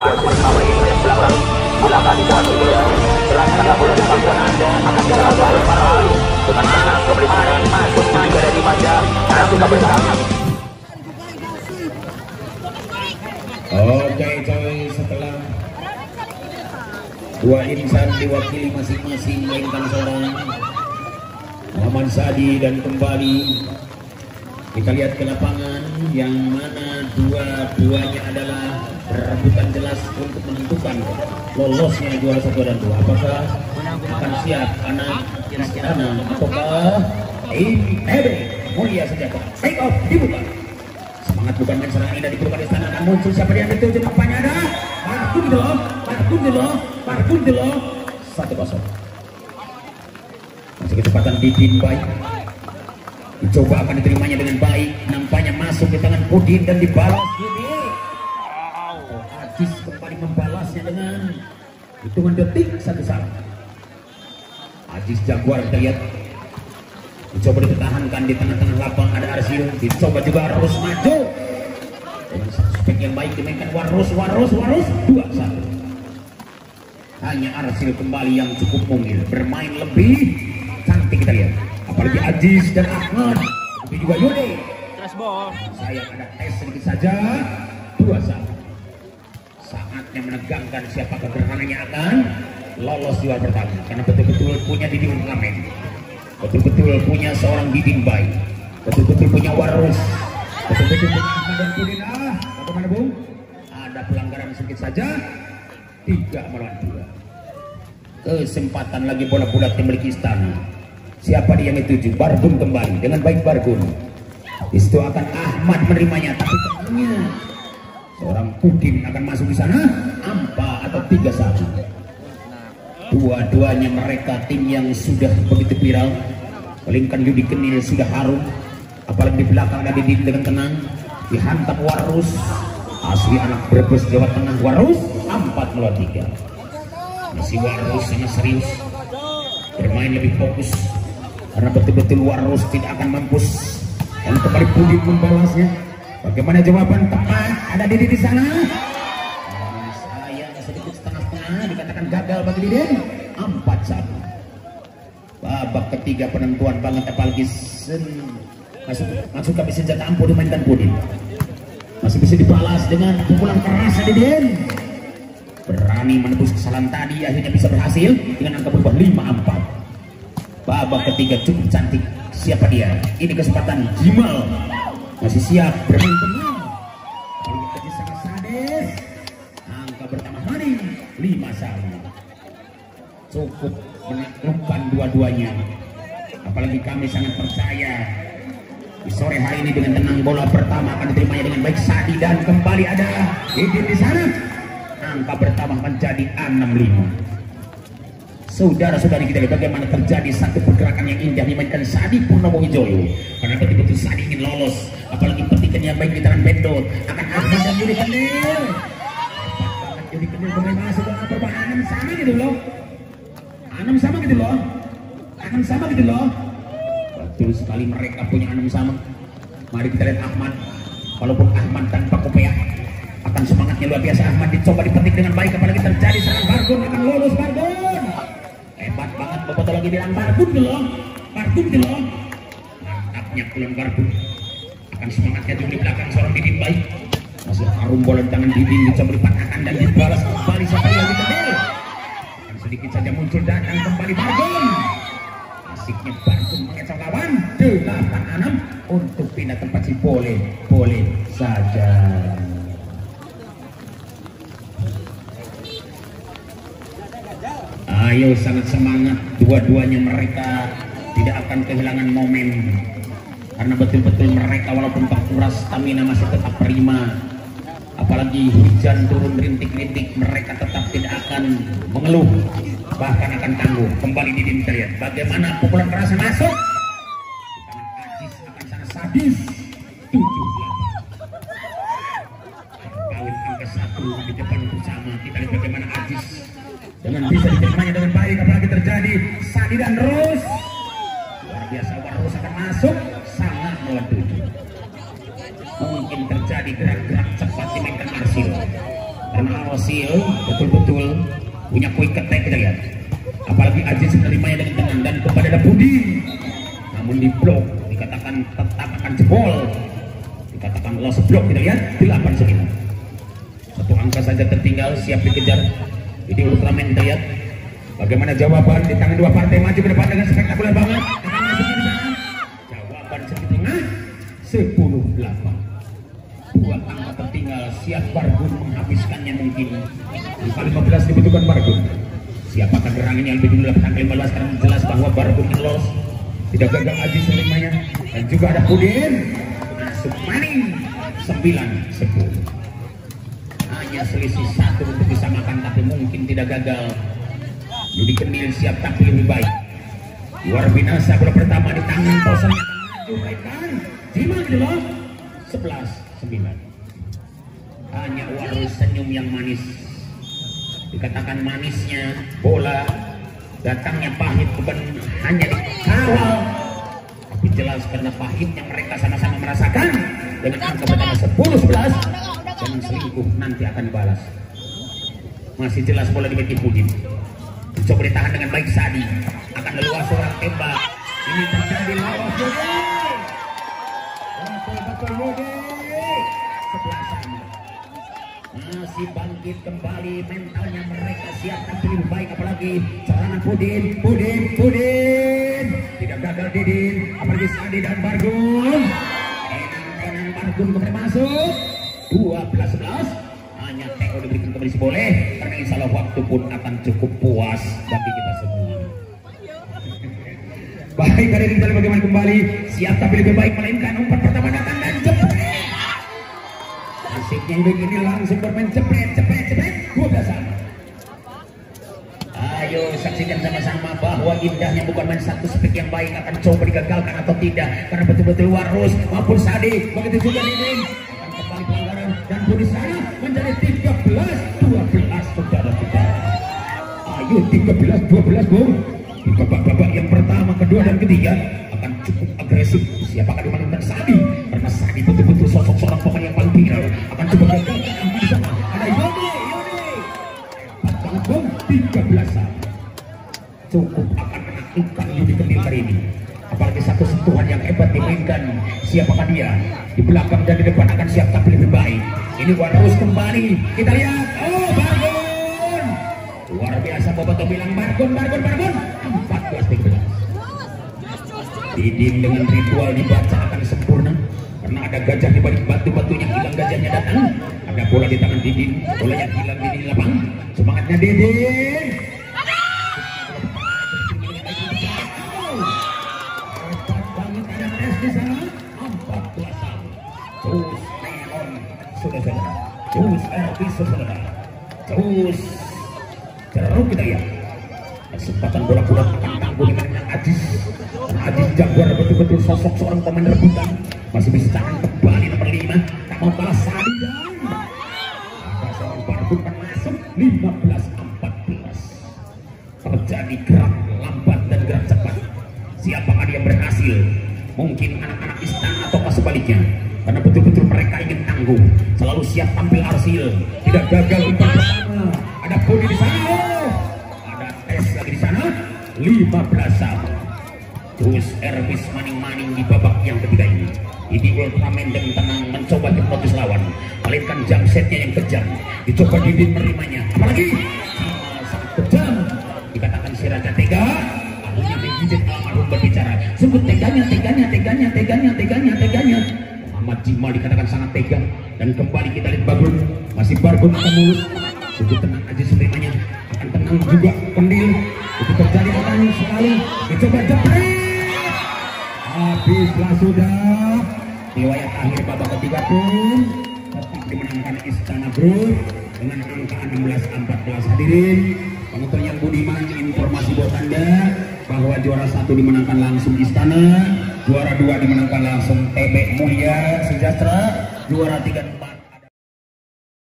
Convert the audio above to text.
Oke coy, setelah dua insan diwakili masing-masing mainkan seorang Muhammad Sadi dan kembali kita lihat ke lapangan yang mana dua-duanya adalah rebutan jelas untuk menentukan lolosnya juara 1 dan 2. Apakah akan siap anak Istana ataukah ITB Mulia Sejahtera? Take off dibuka. Semangat bukan main serangan indah diperlukan Istana, akan muncul siapa dia yang betul nampaknya ada Barkun dulu 1-0. Masih kecepatan Didin baik, dicoba akan diterimanya dengan baik, nampaknya masuk ke tangan Pudin dan dibalas Ajis kembali membalasnya dengan hitungan detik 1-1. Ajis Jaguar kita lihat dicoba dipertahankan di tengah-tengah lapang, ada Arsil, dicoba juga harus maju dengan spek yang baik dimainkan Warus 2-1. Hanya Arsil kembali yang cukup mungil, bermain lebih cantik kita lihat, apalagi Ajis dan Ahmad, tapi juga Yudi. Sayang ada tes sedikit saja. 2-1. Saatnya menegangkan siapakah gerhananya akan lolos juara pertama, karena betul-betul punya Didin Ultraman, betul-betul punya seorang Didin baik, betul-betul punya Warus, betul-betul punya Ahmad dan Pudin. Bagaimana Bung? Ada pelanggaran sedikit saja. 3-2. Kesempatan lagi bola bulat dimiliki Istana. Siapa dia yang dituju? Bargun kembali dengan baik Bargun. Itu akan Ahmad menerimanya, tapi tengahnya seorang Pudin akan masuk di sana. Ampa atau 3-1. Dua-duanya mereka tim yang sudah begitu viral. Palingkan Yudi Kenil sudah harum, apalagi di belakang ada Didin dengan tenang dihantam Warus. Asli anak Brebes Jawa Tengah, Warus 4-3. Masih Warus sangat serius, bermain lebih fokus karena betul-betul Warus tidak akan mampus. Dan kembali Pudin membalasnya. Bagaimana jawaban tepat? Ada Didin di sana. Sayang sedikit setengah-setengah, dikatakan gagal bagi Didin. 4-1. Babak ketiga penentuan banget, apalagi masuk ke senjata ampuh dimainkan Pudin. Masih bisa dibalas dengan pukulan keras Didin. Berani menebus kesalahan tadi, akhirnya bisa berhasil dengan angka berubah 5-4. Babak ketiga cukup cantik. Siapa dia? Ini kesempatan Jimal. Masih siap bermain tenang. Ini sangat sadis. Angka bertambah maning 5-1. Cukup menaklukkan dua-duanya. Apalagi kami sangat percaya di sore hari ini dengan tenang bola pertama akan diterimanya dengan baik Sadi dan kembali ada Didin di sana. Angka bertambah menjadi 6-5. Saudara-saudari kita lihat bagaimana terjadi satu pergerakan yang indah dimainkan Sadi Purnomo Wijoyo, karena betul-betul Sadi ingin lolos, apalagi petikan yang baik di tangan Bendot akan Ahmad dan Yudi Kenil. Yudi Kenil kembali masuk dengan perubahan sama gitu loh. Anam sama gitu loh. Anam sama gitu loh. Betul sekali mereka punya anam sama. Mari kita lihat Ahmad. Walaupun Ahmad tanpa kopiah, akan semangatnya luar biasa. Ahmad dicoba dipetik dengan baik, apalagi terjadi serangan Bargun akan lolos. Bargun hebat banget, Bapak lagi bilang Bargun dulu, Bargun dulu. Mantapnya pulang Bargun, akan semangatnya juga di belakang seorang Didin baik. Masih harum bola di tangan Didin, dicoba dipatahkan dan dibalas kembali sampai lagi Kenil. Akan sedikit saja muncul datang kembali Bargun. Asiknya Bargun mengecoh lawan 8-6 untuk pindah tempat si boleh saja. Ayo sangat semangat, dua-duanya mereka tidak akan kehilangan momen, karena betul-betul mereka walaupun terkuras stamina masih tetap prima. Apalagi hujan turun rintik-rintik, mereka tetap tidak akan mengeluh, bahkan akan tangguh. Kembali Didin terlihat bagaimana pukulan keras masuk di tangan Ajis akan sangat sadis. 7-8. Kawin angka 1 di depan bersama. Kita lihat bagaimana Ajis dengan bisa diterimanya dengan baik, apalagi terjadi Sadi dan Rus. Luar biasa, Warus akan masuk sangat melawan 7. Mungkin terjadi gerak-gerak cepat dimainkan Arsil. karena Al-Wasil betul-betul punya quick attack. Kita lihat apalagi Aziz menerimanya dengan tenang dan kepada ada Budi, namun di blok dikatakan tetap akan jebol, dikatakan lost block. Kita lihat 8-9, satu angka saja tertinggal, siap dikejar. Ini Ultraman. Kita lihat bagaimana jawaban di tangan dua partai maju ke depan dengan spektakuler banget. Jawaban di tengah 10-8, dua angka tertinggal, siap Bargun menghabiskannya. Mungkin angka 15 dibutuhkan Bargun. Siapakah gerangannya lebih dulu dapat angka 15 karena jelas bahwa Bargun lolos, tidak gagal Aziz menerimanya. Dan juga ada Pudin masuk maning 9-10, hanya selisih 1 untuk disamakan, tapi mungkin tidak gagal. Yudi Kenil siap tampil lebih baik. Luar binasa bola pertama di tangan Tosan yang maju mainkan Jima gitu loh. 11-9, hanya Warus senyum yang manis. Dikatakan manisnya bola, datangnya pahit bukan hanya dikawal, tapi jelas karena pahitnya mereka sama-sama merasakan. Dengan angka pertama 10-11, jangan selingkuh nanti akan dibalas. Masih jelas bola dibagi Pudin, coba ditahan dengan baik. Sadi akan leluas seorang tembak, ini terjadi lawas Yode, betul Yode. 11 masih bangkit kembali mentalnya, mereka siap tampil lebih baik. Apalagi serangan Pudin tidak gagal Didin, apalagi Sadi dan Bargun. Kanan Bargun kembali masuk 12-11, hanya Teo diberikan kembali si boleh, karena insya Allah waktu pun akan cukup puas bagi kita semua. Baik, kali ini kita lihat bagaimana kembali siap tapi lebih baik, melainkan umpan pertama datang dan jepret. Asiknya begini langsung bermain jepret 12-sama. Ayo saksikan sama-sama bahwa indahnya bukan main satu speak yang baik akan coba digagalkan atau tidak, karena betul-betul Warus maupun Sadi, begitu juga Didin akan kembali pelanggaran dan Budi sana menjadi 13-12 saudara-saudara. Ayo 13-12 Bung. Di babak-babak yang pertama, kedua dan ketiga akan cukup agresif. Siapakah dimainkan Sadi? Karena Sadi betul-betul sosok seorang pemain yang paling viral. Akan coba gagalkan angka di sana. Ada Yode. Bung 13-sama. Cukup akan menakutkan Yudi Kenil kali ini. Apalagi satu sentuhan yang hebat dimainkan. Siapakah dia? Di belakang dan di depan akan siap tampil lebih baik. Ini Warus kembali. Kita lihat. Oh, Bargun. Luar biasa Boboto bilang Bargun. 14-13. Didin dengan ritual dibaca akan sempurna, karena ada gajah di balik batu-batunya. Hilang gajahnya datang. Ada bola di tangan Didin. Bolanya hilang di lapangan. Semangatnya Didin. Hebat banget ada Mes di sana. 14-sama. Terus Neon saudara. Terus Erwin saudara. Terus Jeruk. Kita lihat kesempatan bola akan tangguh dengan Aziz. Aziz Jaguar betul-betul sosok seorang pemain rebutan, masih bisa tahan kembali nomor 5, tak mau kalah Sadi dan ada seorang Bargun masuk 15-14. Terjadi gerak lambat dan gerak cepat. Siapakah dia berhasil? Mungkin anak-anak istana atau sebaliknya, karena betul-betul mereka ingin tangguh, selalu siap tampil Arsil. Tidak gagal umpan pertama. Ada Budi di sana. Ada tes lagi di sana. 15-sama. Terus Erwis maning-maning di babak yang ketiga ini. Ini Ultraman dan tenang mencoba hipnotis lawan, melainkan jam setnya yang kejam. Dicoba Didin menerimanya. Apalagi sangat kejam. Dikatakan si Raja tega. Akhirnya menggigit almarhum berbicara. Sungguh teganya. Muhammad Jimal dikatakan sangat tega. Dan kembali kita lihat Bargun. Masih Bargun akan mulus. Sungguh tenang aja sebenarnya. Akan tenang juga Kendil. Itu terjadi akan selalu dicoba jepret. Habislah sudah. Riwayat akhir babak ketiga pun tetap dimenangkan Istana Group dengan angka 16-14. Hadirin penonton yang budiman, informasi buat Anda bahwa juara 1 dimenangkan langsung Istana, juara 2 dimenangkan langsung TB Mulia Sejahtera, juara 3